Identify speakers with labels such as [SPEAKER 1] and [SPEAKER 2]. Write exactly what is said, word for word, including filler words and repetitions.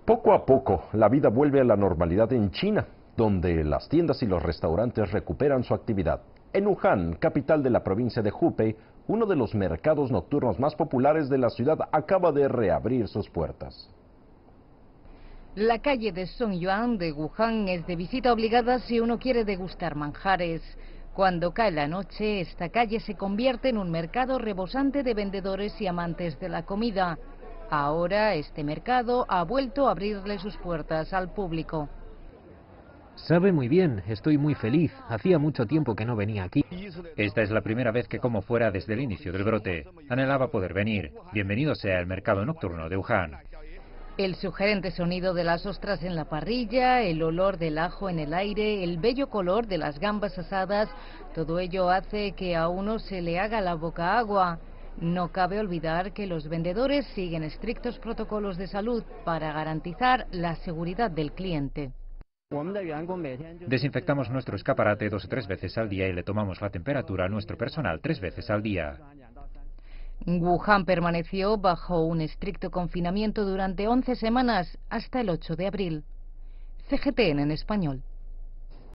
[SPEAKER 1] Poco a poco, la vida vuelve a la normalidad en China, donde las tiendas y los restaurantes recuperan su actividad. En Wuhan, capital de la provincia de Hubei, uno de los mercados nocturnos más populares de la ciudad acaba de reabrir sus puertas.
[SPEAKER 2] La calle de Songyuan de Wuhan es de visita obligada si uno quiere degustar manjares. Cuando cae la noche, esta calle se convierte en un mercado rebosante de vendedores y amantes de la comida. Ahora este mercado ha vuelto a abrirle sus puertas al público.
[SPEAKER 3] Sabe muy bien, estoy muy feliz. Hacía mucho tiempo que no venía aquí.
[SPEAKER 4] Esta es la primera vez que como fuera desde el inicio del brote. Anhelaba poder venir. Bienvenido sea el mercado nocturno de Wuhan.
[SPEAKER 2] El sugerente sonido de las ostras en la parrilla, el olor del ajo en el aire, el bello color de las gambas asadas, todo ello hace que a uno se le haga la boca agua. No cabe olvidar que los vendedores siguen estrictos protocolos de salud para garantizar la seguridad del cliente.
[SPEAKER 4] Desinfectamos nuestro escaparate dos o tres veces al día y le tomamos la temperatura a nuestro personal tres veces al día.
[SPEAKER 2] Wuhan permaneció bajo un estricto confinamiento durante once semanas hasta el ocho de abril. C G T N en español.